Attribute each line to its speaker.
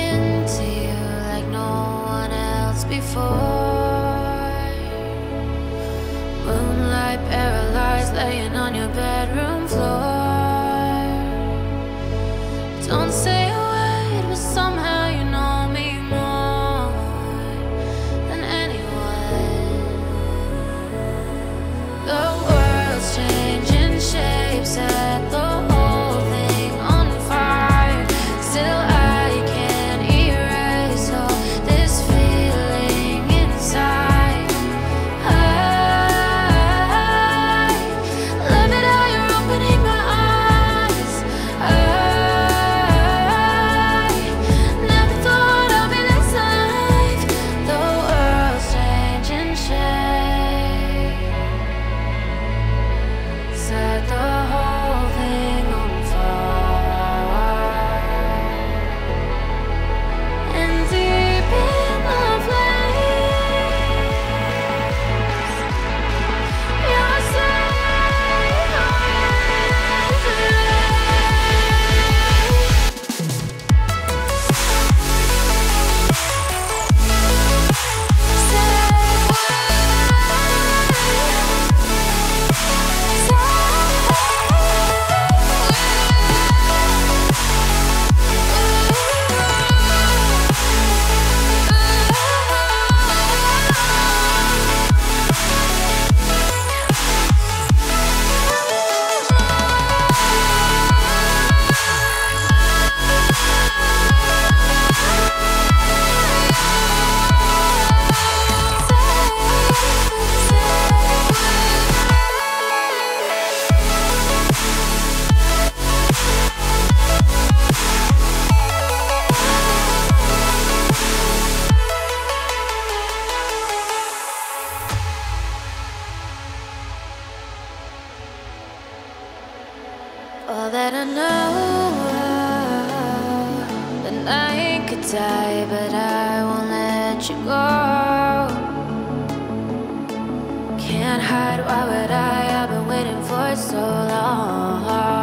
Speaker 1: into you like no one else before. Moonlight paralyzed, laying on your bedroom floor. Don't say a word, but somehow you know me more than anyone. The world's changing shapes, set the whole thing on fire. Still I can't erase all this feeling inside. I love it how you're opening my eyes. I never thought I'd be this alive. The world's changing shape, set the whole thing on fire. And deep in the flames, you're safe. All that I know, the night could die, but I won't let you go. Can't hide, why would I? I've been waiting for so long.